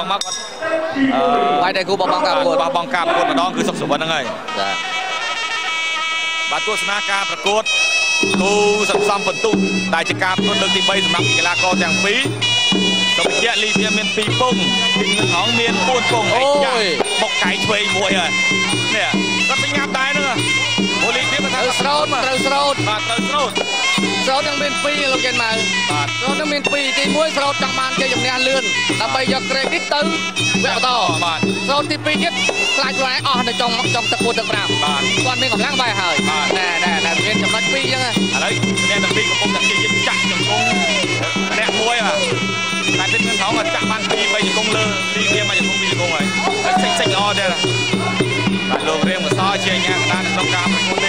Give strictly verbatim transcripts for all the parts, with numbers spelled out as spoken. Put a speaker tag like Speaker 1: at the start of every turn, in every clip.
Speaker 1: ងមកគាត់បាយតែគូបបងការបបងការប្រកួតម្ដងគឺសុខសុវណ្ណហ្នឹងហើយចាបាទទស្សនាការប្រកួតគូសន្សំបន្ទុកដែលជាការប្រកួតលើកទី3សម្រាប់កីឡាករទាំងពីរក៏បញ្ជាក់លីវាមានពីរពងពីនឹងហងមានបួនពងអីចាបុកកែឆ្វេងមួយហើយនេះគាត់បញ្ញាប់ដែរហ្នឹងអូលីវាគាត់ថាស្រោតត្រូវស្រោតបាទត្រូវស្រោតស្រោតនឹងមានពីរលោកចេនមកបាទស្រោតនឹងមានពីរទីមួយស្រោតចង់បានគេជំនះលឿនដើម្បីយក credit ទៅវគ្គបន្តបាទស្រោតទីពីរទៀតខ្លាចខ្លួនឯងអស់នៅtrong trongទឹក4ទឹក5បាទគាត់មានកម្លាំងបាយហើយណែណែណែមានចំណុចពីរអញ្ចឹងឥឡូវអ្នកទាំងពីរកំពុងតែព្យាយាមចាក់ជង្គង់អ្នកមួយហ่ะតែទឹកនឹងថងគាត់ចាក់បានពីរបីជង្គង់លើលីវាមកជង្គង់ពីរជង្គង់ហើយហើយសិចសិចល្អដែរបាទលោករៀងមិនសល់ជាញ៉ាំកណ្ដាលក្នុងការប្រកួតទេ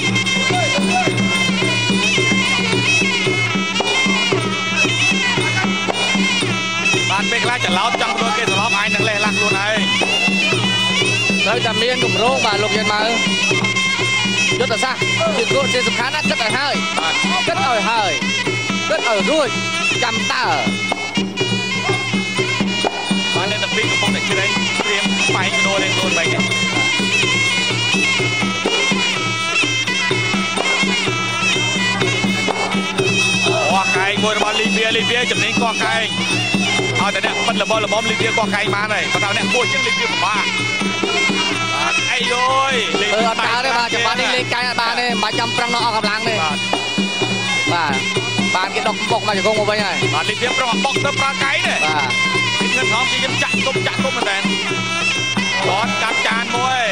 Speaker 1: បានពេលខ្លះច្រឡោតចង់ធ្វើគេស្លាប់ឯងនឹងលេះឡាស់ខ្លួនឯងត្រូវតែមានគម្រោងបាទលោកយានមកយុទ្ធសាស្ត្រជាគោលជាសំខាន់ណាស់គិតឲ្យហើយគិតឲ្យហើយគិតឲ្យរួចចាំតើបានអ្នកទាំងពីរកំពុងតែជ្រែងត្រៀមបែកបដូរលេងខ្លួនបែកនេះកោះកែងមួយរបស់លីវាលីវាចំណេញកោះកែងឲ្យតែអ្នកប៉ិនលបលបំលីវាកោះកែងបានហើយបើថាអ្នកគួរជាងលីវាពិបាកបាទអីយយលេងអត់ដើរទេបាទចាំបាននេះលេងកែងអត់បានទេមិនបាច់ចាំប្រឹងនៅអស់កម្លាំងទេបាទបាទបានគេដុកបុកមកជង្គង់មកវិញហើយបាទលីវាប្រឹងបុកទៅប្រើកែងទេបាទពីនឹងថងគេយើងចាក់ទុំចាក់ទុំមែនតើគាត់ចាប់ចានមួយ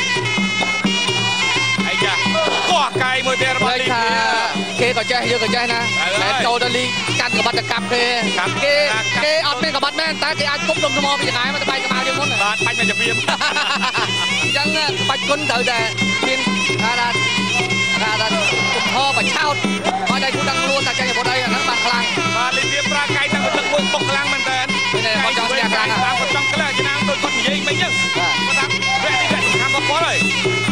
Speaker 1: អីយ៉ាកោះកែងមួយទៀតរបស់លីវាគេក៏ចេះយើងក៏ចេះណាតែចូលទៅលីកាន់ក្បាត់ទៅកាប់គេគេគេអត់មានក្បាត់មែនតែគេអាចគប់ដុំថ្មពីចង្អាយមកទៅបែកក្បាលយើងមុនបាទបាច់មកជំរាបអញ្ចឹងក្បាច់គុណត្រូវតែមានថាថាថាគុំហោបឆោតឲ្យតែគូដឹងខ្លួនតែចេះប្រដៃអាហ្នឹងបានខ្លាំងបាទលីវាប្រើកែងតាំងពីទឹកមួយបុកខ្លាំងមែនតើនេះគាត់ចង់ស្ទះខ្លាំងតាមគាត់ចង់ខ្លាំងចំណាំដូចគាត់និយាយមិញហ្នឹងគាត់ថាវគ្គនេះវគ្គសំខាន់របស់គាត់ហើយ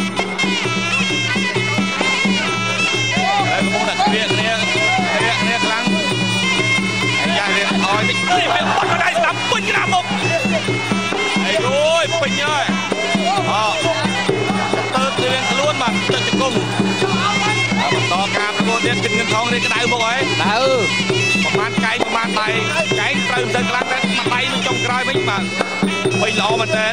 Speaker 1: ហើយកំពុងតែគ្រាគ្នាគ្រាគ្នាខ្លាំងហើយយ៉ារៀនអោយតិចនេះវាបាត់មកដៃស្ដាប់ពេញក្រាមមុខអីអូយពេញហើយអូទៅទៅរៀនខ្លួនបាទចុចជង្គង់បន្តការប្រកួតទៀតគិតងឹងថងនេះក្តៅមកហើយដៅប្រហែលកែងប្រហែលដៃកែងត្រូវទៅខ្លាំងតែមួយដៃនឹងចុងក្រោយវិញបាទវិញល្អមែនតើ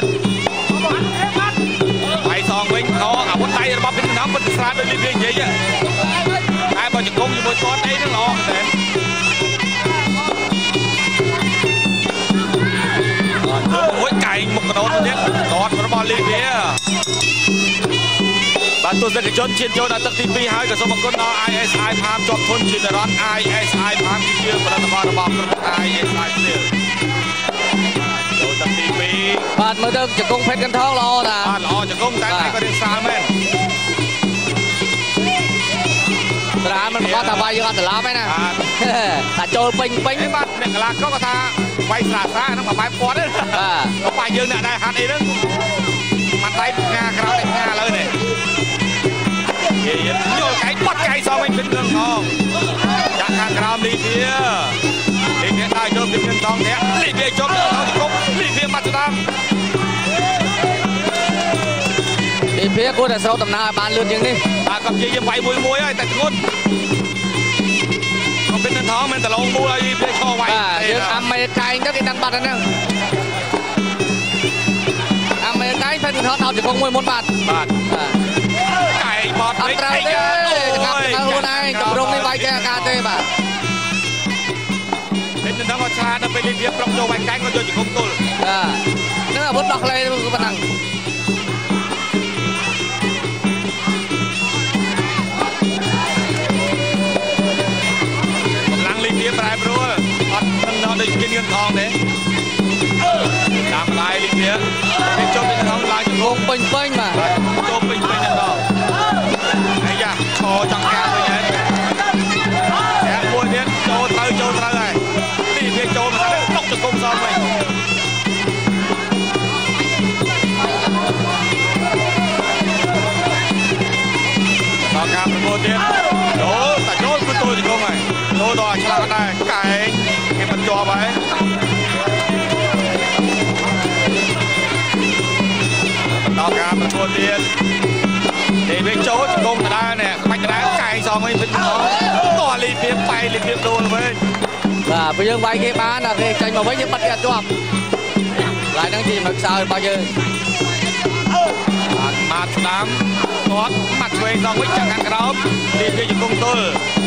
Speaker 1: ដៃសងវិញអូអាវុធដៃរបស់ពីណាពិតស្រាលដូចលីវានិយាយតែបើជង្គង់ជាមួយគាត់អីហ្នឹងល្អមែនតើអូយកែងមុខកដោនទៀតដតរបស់លីវាបាទទស្សនិកជនឈានចូលដល់ទឹកទីពីរហើយក៏សូមអរគុណដល់ I S I ផាមជាប់ធនជារ៉ាន់ I S I ផាមគឺជាផលិតផលរបស់ក្រុម I S I ទៀតចូលទឹកទីពីរបាទមើលទៅជង្គង់ពេទ្យកន្ថងល្អណាបាទល្អជង្គង់តែតែក៏រៀងស្រាលមែនស្រាលមិនគាត់ថាវាយយើងអត់ត្រឡប់ទេណាតែចូលពេញពេញបាទអ្នកកីឡាករគាត់ថាវាយស្រាលស្រាលហ្នឹងមកបែបគាត់ទេបាទបាយើងអ្នកដែរហាត់អីហ្នឹងមិនដៃងាក្រោយងាឥឡូវនេះនិយាយយល់កែងបាត់កែងសងវិញពីនឹងថងចាក់ខាងក្រោមលីវាលីវាដើរចូលពីនឹងថងធាក់លីវាចូលទៅថងជង្គង់លីវាមកស្ដាំលីវាគួរតែស្រោតដំណើរឲ្យបានលឿនជាងនេះបាទក៏ព្យាយាមវាយមួយមួយហើយតែធ្ងន់ក៏ពីនឹងថងមិនតឡងមូលឲ្យលីវាឈរវាយយើងអាមេកែងទៅគេដឹងបាត់ហ្នឹងអាមេកែងផែនថតដល់ជង្គង់មួយមុនបាទបាទកែងបត់អត់ត្រូវទេចាំទៅខ្លួនឯងកម្រងនេះវាយគេអាការទេបាទពេលនឹងដល់ឆ្លាតដល់ពេលលីវាប្រុកចូលវាយកែងក៏យកជង្គង់ទល់បាទនឹងអាវុធដោះក្លេគឺប៉ុណ្ណឹងកម្លាំងលីវាប្រែប្រួលអត់នឹងដល់ដូចគិនងឹងថងទេតាមម្ដាយលីវាគេចូលពីក្នុងឡើងជង្គង់ពេញពេញបាទចូលពេញពេញដល់អាយ៉ាឈរចង់កាត់វិញហើយតែមួយទៀតចូលត្រូវចូលត្រូវហើយលីវាចូលមកទៅតុកជង្គង់សងវិញដល់ការប្រកួតទៀតចូលតែចូលគឺចូលជង្គង់ហើយចូលដល់ឆ្លាតដែរកែងគេមិនជាប់ហើយกดเดียนเดี๋ยวไปโจ้จะกงกระดานเนี่ยไปกระดานไก่ซองไม่เป็นน้องต่อรีเพียบไปรีเพียบโดนเลย
Speaker 2: và bây giờ vay cái bán là cái tranh mà với những bất kỳ cho lại đang gì mà sao bao nhiêu
Speaker 1: mặt đám có mặt về do với chẳng hạn cái đó đi đi công tôi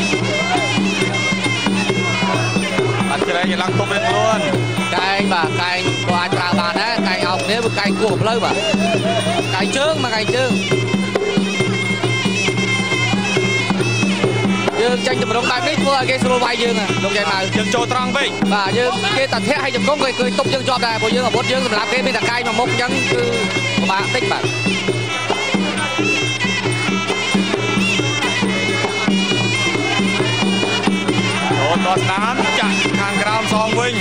Speaker 1: mặt trên đây lăng tung lên luôn
Speaker 2: cái mà cái của anh ta bàn á cái ông nếu cái của lớn mà cái trướng mà cái trướng dương tranh cho một đống bài mít vừa cái solo bay dương à đồng vậy mà
Speaker 1: dương trôi trăng vậy
Speaker 2: và dương cái tận thế hay chụp công người cười tung dương cho này bộ dương ở bốn dương làm cái bên là cây mà mốc nhắn cứ bạn tích bạn
Speaker 1: ồ to tám chặt hàng gram song vinh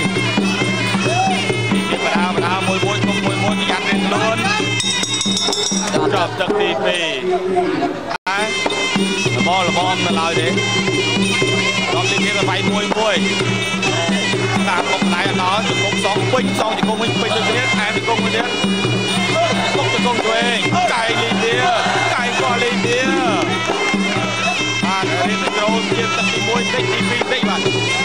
Speaker 1: mà đào mà đào môi môi không môi môi nhặt lên luôn chọc chặt tì tì là bo là bo là lời đấy nó liên kết là bay môi môi làm một này nó chỉ công sóng pin xong thì công pin pin được biết ai thì công mới biết công thì công cho anh cày lên kia cày qua lên kia à cái này là trâu kia tập đi môi tích đi pin tích mà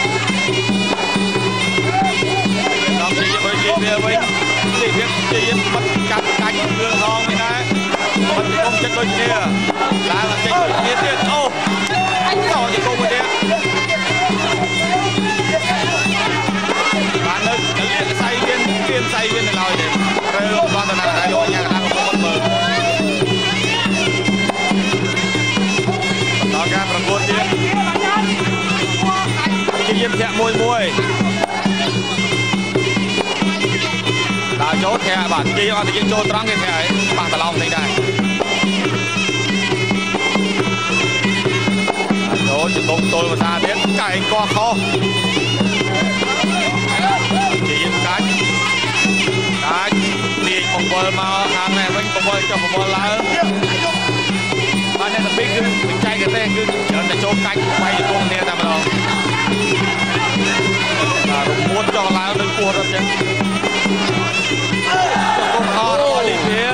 Speaker 1: nó chỉ với kia kia với chỉ biết chỉ mất cắt cánh đường ngon như này mất thì công chất đôi kia là là cái đôi kia tiền ô xong thì công mới biết bạn ơi cái say viên viên say viên này lòi để rơi luôn con tàu này lòi nhà đang có con mờ nó ra phần buôn đi kinh nghiệm thẹn môi môi đã chốt thẹn bản kia mà thì chốt trắng cái thẹn ấy bằng tờ lòng này này chốt chỉ công tôi mà ra biết cày co kho chỉ cái cái đi phòng bơi mà hàng này vẫn phòng bơi cho phòng bơi lá mà nên là biết cứ mình chạy cái tên cứ chờ để chỗ cánh bay được con nè tao đâu là muốn cho lá đừng cua đâu chứ con kho nó đi phía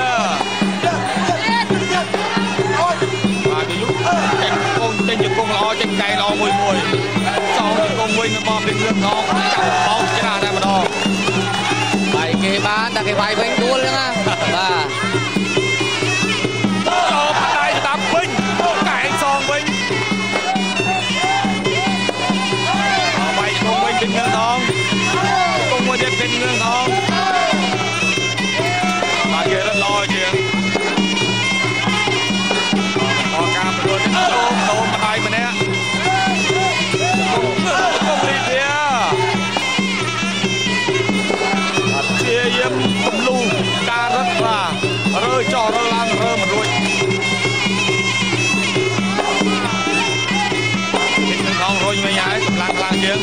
Speaker 1: mà cái lúc tranh con tranh được con lo tranh cây lo mùi mùi sau thì con quên nó bom đi nước nó chẳng bom cái nào đây mà đâu
Speaker 2: bài cái bán là cái bài bánh đua luôn á và
Speaker 1: cho tay tạm binh cải son binh bài con binh trên ngân thong con quên trên ngân thong mà kia rất lo kìa to cam rồi ôm ôm tay mà nè không đi kia chia yếm tùm lu ca rất là rơi cho rơi lan rơi mà rồi cái con rồi như nhà ấy tùm lan lan kia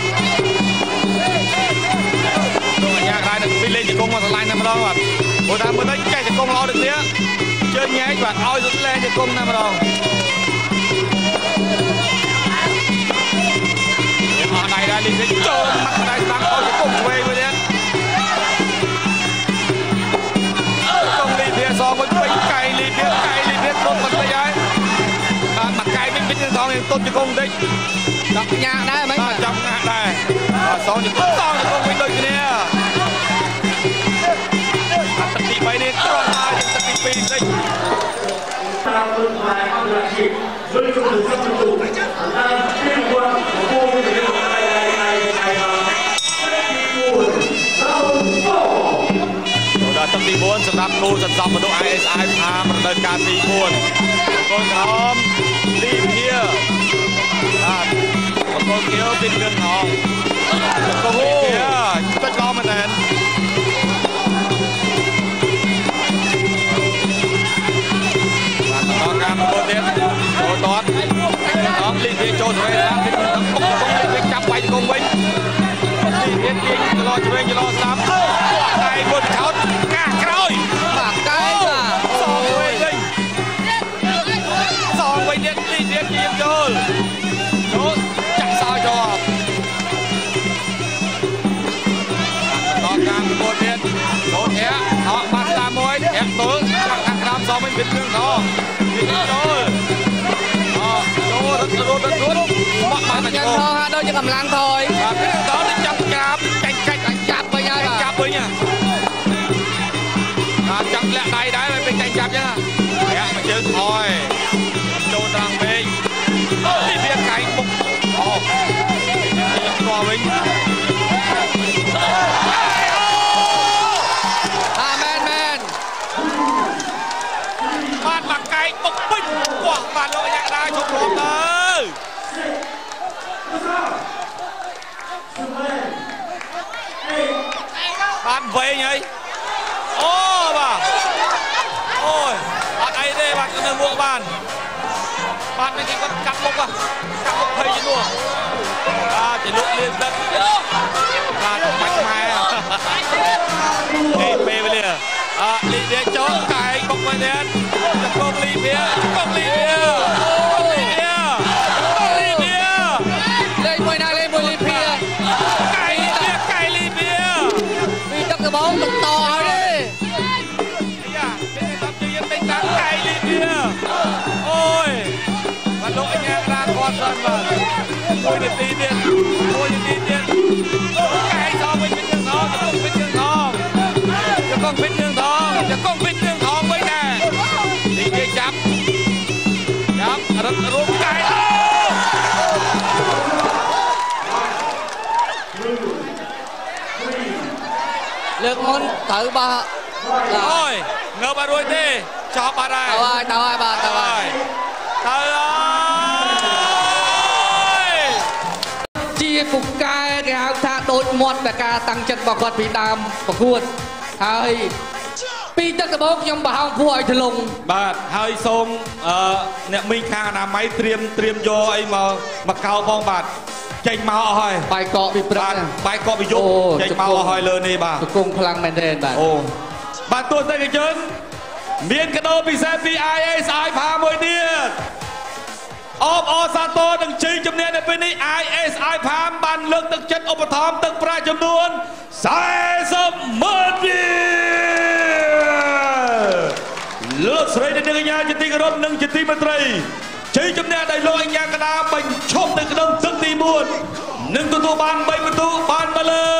Speaker 1: rồi nhà này được đi lên thì con mà lại nằm đó mà hồi ta mới thấy chạy thì con lo được tía chơi nhé và oi dẫn lên thì con nằm đó họ này đã đi đến trơn mặt này đang oi thì cùng về với đấy không đi phía sau với bánh cày đi phía cày đi phía tốt mặt tay ấy mặt cày mình biết như sao nên tốt cho công đấy
Speaker 2: đọc nhà đấy mấy
Speaker 1: mà trong nhà này sau những con to thì công mình đôi cái nè tập đi bay đi tròn hai tập đi pin đấy đã tập đi bốnสำหรับนูสันซอมมาดู ไอ เอส ไอ พามาดำเนินการตีบุญคนพร้อมรีบเที่ยวคนเที่ยวเป็นเงินทองคนเที่ยวจะล้อมาแทนต่อการโปรเทสโจตอดน้องลีเทียโจสวยนะที่ต้องปกป้องลีเทียจับไปกงไว้ลีเทียยิงจะรอจะเร่งจะรอสามในบนเขากล้าครอย
Speaker 2: ปากไก่
Speaker 1: สองไปเลยสองไปเด็ดลีเทียยิงโจโจจับซอยจอต่อการโปรเทสโจเทียออกมาตามมวยเทียตัวข้างน้ำមកវិញ
Speaker 2: អាមែនមែន
Speaker 1: បានមកកែកបុកពេញកោះបានលោកអាយ៉ាដែរជប់រំទៅបានវែងហើយអូបាទអូយអត់អីទេបាទនៅមួកបានបាននេះគេគាត់កាត់មុខកាត់មុខភ័យជំនួសបាទជាលោកលៀនទឹកបាទបាច់ម៉ែនេះពេលវេលាអត់លីវាចូលកែងបុកមកទៀតចង្គង់លីវាចង្គង់លីវាលីវាលីវា
Speaker 2: លេងមួយណាលេងមួយលីវា
Speaker 1: កែងលីវាកែងលីវា
Speaker 2: ពីទឹកដបងទឹកតឲ្យទេ
Speaker 1: យ៉ាពេលតាមជិះពេញតាមកែងលីវាអូយបាទលោកអញ្ញារាគាត់ស្រាន់បាទមួយនាទីទៀតមួយនាទីទៀតកែងដល់វិញវិញទាំងអស់ទៅវិញទាំងអស់ចង្គង់វិញទាំងអស់ចង្គង់វិញទាំងអស់វិញដែរនេះគេចាប់ចាប់រត់រួមកែង
Speaker 2: លើកមុនត្រូវបោះ
Speaker 1: អូយងើបអត់រួចទេចប់បាត់ហើយ
Speaker 2: ទៅហើយទៅហើយបាទទៅហើយ
Speaker 1: ទៅហើយ
Speaker 2: ជាពូកែគេហៅថាដូចមាត់តែការតាំងចិត្តរបស់គាត់ពីដើមប្រកួតហើយពីទឹកដបងខ្ញុំបោះហោងពួកឲ្យថ្លុង
Speaker 1: បាទហើយសូមអឺអ្នកមីងខាងអនាម័យត្រៀមត្រៀមយកអីមកមកកោផងបាទចេញមកអស់ហើយ
Speaker 2: បាយកកពីព្រឹក
Speaker 1: បាយកកពីយប់ចេញមកអស់ហើយលើនេះបាទ
Speaker 2: តកងខ្លាំងមែនទេបាទ
Speaker 1: អូបាទទស្សនិកជនមានកាដូពិសេសពី I S I ផាមួយទៀតអបអរសាទរនឹងជ័យជំនះនៅពេលនេះ I S I ផាបានលើកទឹកចិត្តឧបត្ថម្ភទឹកប្រាក់ចំនួនសែសិបម៉ឺនរៀលលោកស្រីនិងកញ្ញាជាទីគោរពនិងជាទីមេត្រីជ័យជំនះដោយលោកអញ្ញាកណ្ដាបញ្ឈប់នៅក្នុងទឹកទីបួននឹងទទួលបានបីពិន្ទុបានមកលើ